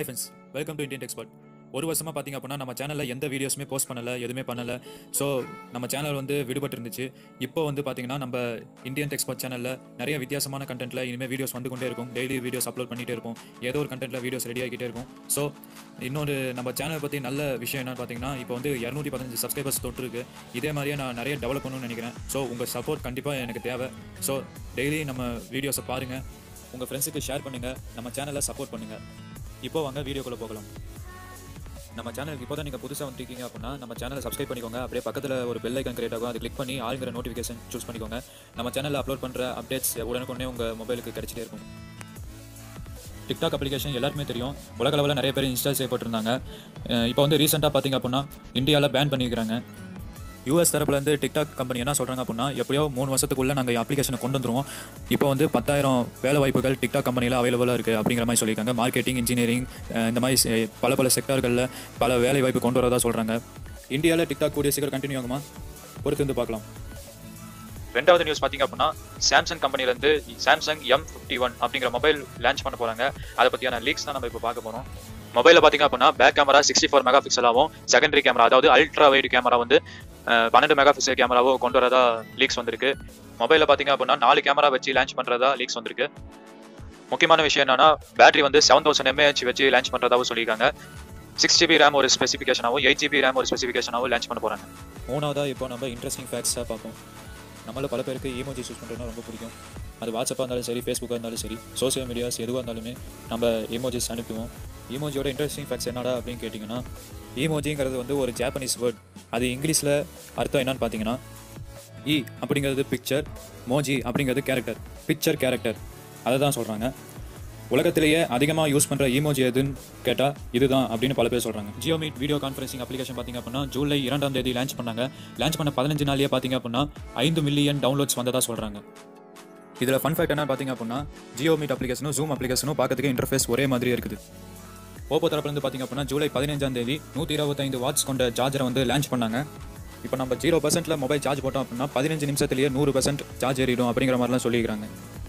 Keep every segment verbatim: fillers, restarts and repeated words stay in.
Hi friends, welcome to Indian Expert. ஒரு வருஷமாக பார்த்தீங்க அப்படின்னா நம்ம சேனலில் எந்த வீடியோஸுமே போஸ்ட் பண்ணலை, எதுவுமே பண்ணலை. ஸோ நம்ம சேனல் வந்து விடுபட்டு இருந்துச்சு. இப்போ வந்து பார்த்தீங்கன்னா நம்ம இந்தியன் எக்ஸ்பர்ட் சேனலில் நிறைய வித்தியாசமான கண்டென்ட்டில் இனிமேல் வீடியோஸ் வந்து கொண்டே இருக்கும். டெய்லி வீடியோஸ் அப்லோட் பண்ணிகிட்டே இருக்கும். ஏதோ ஒரு கண்டென்ட்டில் வீடியோஸ் ரெடி ஆகிட்டே இருக்கும். ஸோ இன்னொரு நம்ம சேனலை பற்றி நல்ல விஷயம் என்னன்னு பார்த்தீங்கன்னா, இப்போ வந்து இரநூத்தி பதினஞ்சு சப்ஸ்கிரைபர்ஸ் தொட்டிருக்கு. இதே மாதிரியே நான் நிறைய டெவலப் பண்ணணும்னு நினைக்கிறேன். ஸோ உங்கள் சப்போர்ட் கண்டிப்பாக எனக்கு தேவை. ஸோ டெய்லி நம்ம வீடியோஸை பாருங்கள், உங்கள் ஃப்ரெண்ட்ஸுக்கு ஷேர் பண்ணுங்கள், நம்ம சேனலை சப்போர்ட் பண்ணுங்கள். இப்போ வாங்க வீடியோக்குள்ளே போகலாம். நம்ம சேனலுக்கு இப்போ தான் நீங்கள் புதுசாக வந்துருக்கீங்க அப்படின்னா நம்ம சேனலை சப்ஸ்கிரைப் பண்ணிக்கோங்க. அப்படியே பக்கத்தில் ஒரு பெல் ஐக்கன் கிரியேட் ஆகும், அதை கிளிக் பண்ணி ஆளுங்கிற நோட்டிஃபிகேஷன் சூஸ் பண்ணிக்கோங்க. நம்ம சேனலில் அப்லோட் பண்ணுற அப்டேட்ஸ் உடனுக்குடனே உங்கள் மொபைலுக்கு கிடைச்சிட்டே இருக்கும். டிக்டாக் அப்ளிகேஷன் எல்லாருமே தெரியும். உலக அளவில் நிறைய பேர் இன்ஸ்டால் செய்யப்பட்டிருந்தாங்க. இப்போ வந்து ரீசெண்டாக பார்த்தீங்க அப்படின்னா இந்தியாவில் பேன் பண்ணியிருக்கிறாங்க. யூஎஸ் தரப்புலேருந்து டிக்டாக் கம்பெனி என்ன சொல்கிறாங்க அப்படின்னா, எப்படியோ மூணு வருஷத்துக்குள்ளே நாங்கள் அப்ளிகேஷனை கொண்டு வந்துருவோம். இப்போ வந்து பத்தாயிரம் வேலை வாய்ப்புகள் டிக்டாக் கம்பெனியில் அவைலபிளாக இருக்குது அப்படிங்கிற மாதிரி சொல்லியிருக்காங்க. மார்க்கெட்டிங், இன்ஜினியரிங், இந்த மாதிரி பல பல செக்டார்களில் பல வேலை வாய்ப்பு கொண்டு வரதா சொல்கிறாங்க. இந்தியாவில் டிக்டாக் கூடிய சீக்கிரம் கண்டினியூ ஆகுமா? பொறுத்து வந்து பார்க்கலாம். ரெண்டாவது நியூஸ் பார்த்தீங்க அப்படின்னா, சாம்சங் கம்பெனிலேருந்து சாம்சங் எம் ஃபிஃப்டி ஒன் அப்படிங்கிற மொபைல் லான்ச் பண்ண போகிறாங்க. அதை பற்றியான லீக்ஸ் தான் நம்ம இப்போ பார்க்க போகிறோம். மொபைலில் பார்த்தீங்க அப்படின்னா back camera sixty four mega பிக்சலாகவும், செகண்டரி கேமரா அதாவது அல்ட்ரா வைடு கேமரா வந்து பன்னெண்டு மெகா பிக்சல் கேமராவோ கொண்டு வரதா லீக்ஸ் வந்திருக்கு. மொபைலில் பார்த்தீங்க அப்படின்னா நாலு கேமரா வச்சு லான்ச் பண்ணுறதா லீக்ஸ் வந்திருக்கு. முக்கியமான விஷயம் என்னன்னா, பேட்டரி வந்து செவன் தௌசண்ட் எம்ஏஹெச் வச்சு லான்ச் பண்ணுறதாவும் சொல்லியிருக்காங்க. சிக்ஸ் ஜிபி ரேம் ஒரு ஸ்பெசிஃபிகேஷனாகவும் எயிட் ஜிபி ரேம் ஒரு ஸ்பெசிஃபிகேஷனாகவும் லான்ச் பண்ண போகிறாங்க. மூணாவதாக இப்போ நம்ம இன்ட்ரெஸ்டிங் ஃபேக்ட்ஸாக பார்ப்போம். நம்மள பல பேருக்கு ஈமோஜி யூஸ் பண்ணுறதுனா ரொம்ப பிடிக்கும். அது வாட்ஸ்அப்பாக இருந்தாலும் சரி, ஃபேஸ்புக்காக இருந்தாலும் சரி, சோசியல் மீடியாஸ் எதுவாக இருந்தாலுமே நம்ம ஈமோஜிஸ் அனுப்புவோம். ஈமோஜியோட இன்ட்ரெஸ்டிங் ஃபேக்ட்ஸ் என்னடா அப்படின்னு கேட்டிங்கன்னா, ஈமோஜிங்கிறது வந்து ஒரு ஜாப்பனீஸ் வேர்ட். அது இங்கிலீஷில் அர்த்தம் என்னன்னு பார்த்தீங்கன்னா, இ அப்படிங்கிறது பிக்சர், மோஜி அப்படிங்கிறது கேரக்டர், பிக்சர் கேரக்டர், அதை தான் சொல்கிறாங்க. உலகத்திலேயே அதிகமாக யூஸ் பண்ணுற ஈமோஜி எதுன்னு கேட்டால் இதுதான் அப்படின்னு பல பேர் சொல்கிறாங்க. Jio meet video conferencing application பார்த்திங்க அப்படின்னா ஜூலை இரண்டாம் தேதி லான்ச் பண்ணாங்க. லான்ச் பண்ண பதினஞ்சு நாளையே பார்த்திங்க அப்படின்னா ஐந்து மில்லியன் டவுன்லோட்ஸ் வந்ததாக சொல்கிறாங்க. இதில் ஃபன் ஃபேக்ட் என்ன பார்த்திங்க அப்படின்னா, ஜியோ மீட் அப்ளிகேஷனும் ஜூம் அப்ளிகேஷனும் பார்க்கறதுக்கு இன்டர்ஃபேஸ் ஒரே மாதிரி இருக்குது. ஓப்போ தரப்புலேருந்து பார்த்திங்க அப்படின்னா ஜூலை பதினஞ்சாம் தேதி நூற்றி இருபத்தைந்து வாட்ஸ் கொண்ட சார்ஜரை வந்து லான்ச் பண்ணாங்க. இப்போ நம்ம ஜீரோ பர்சன்ட்டில் மொபைல் சார்ஜ் போட்டோம் அப்படின்னா பதினஞ்சு நிமிஷத்துலேயே நூறு பர்சன்ட் சார்ஜ் ஏறிடும் அப்படிங்கிற மாதிரிலாம் சொல்லியிருக்காங்க.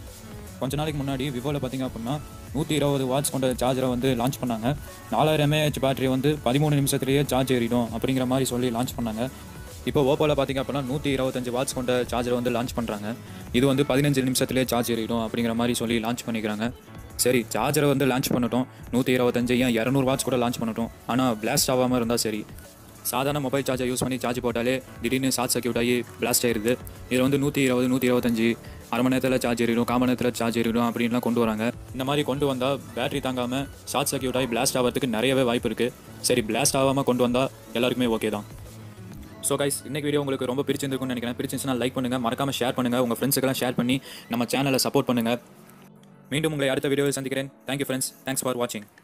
கொஞ்ச நாளைக்கு முன்னாடி விவோவில் பார்த்திங்க அப்படின்னா நூற்றி இருபது வாட்ஸ் கொண்ட சார்ஜரை வந்து லான்ச் பண்ணாங்க. நாலாயிரம் எம்ஏஹெச் பேட்டரி வந்து பதிமூணு நிமிஷத்துலேயே சார்ஜ் ஏறிடும் அப்படிங்கிற மாதிரி சொல்லி லான்ச் பண்ணாங்க. இப்போ ஓப்போவில் பார்த்திங்க அப்படின்னா நூற்றி இருபத்தஞ்சு வாட்ஸ் கொண்ட சார்ஜரை வந்து லான்ச் பண்ணுறாங்க. இது வந்து பதினஞ்சு நிமிஷத்துலேயே சார்ஜ் ஏறிடும் அப்படிங்கிற மாதிரி சொல்லி லான்ச் பண்ணிக்கிறாங்க. சரி, சார்ஜரை வந்து லான்ச் பண்ணட்டும், நூற்றி இருபத்தஞ்சு ஏன் இரநூறு வாட்ஸ் கூட லான்ச் பண்ணட்டும், ஆனால் பிளாஸ்ட் ஆகாமல் இருந்தால் சரி. சாதாரண மொபைல் சார்ஜர் யூஸ் பண்ணி சார்ஜ் போட்டாலே திடீர்னு ஷார்ட் சர்க்யூட் ஆகி பிளாஸ்ட் ஆயிடுது. இதில் வந்து நூற்றி இருபது நூற்றி இருபத்தஞ்சு அரை மணி நேரத்தில் சார்ஜ் ஏறிடும், கால் மணி நேரத்தில் சார்ஜ் ஏறிடும் அப்படின்லாம் கொண்டு வராங்க. இந்த மாதிரி கொண்டு வந்தால் பேட்டரி தாங்காமல் ஷார்ட் சர்க்யூட் ஆகி பிளாஸ்ட் ஆகிறதுக்கு நிறையவே வாய்ப்பு இருக்குது. சரி, பிளாஸ்ட் ஆகாமல் கொண்டு வந்தால் எல்லாருக்குமே ஓகே தான். ஸோ கைஸ், இன்றைக்கி வீடியோ உங்களுக்கு ரொம்ப பிடிச்சிருந்துருக்குன்னு நினைக்கிறேன். பிடிச்சிருந்துச்சுன்னா லைக் பண்ணுங்கள், மறக்காமல் ஷேர் பண்ணுங்கள், உங்கள் ஃப்ரெண்ட்ஸுக்கெல்லாம் ஷேர் பண்ணி நம்ம சேனலை சப்போர்ட் பண்ணுங்கள். மீண்டும் உங்களை அடுத்த வீடியோவில் சந்திக்கிறேன். தேங்க்யூ ஃப்ரெண்ட்ஸ், தேங்க்ஸ் ஃபார் வாட்சிங்.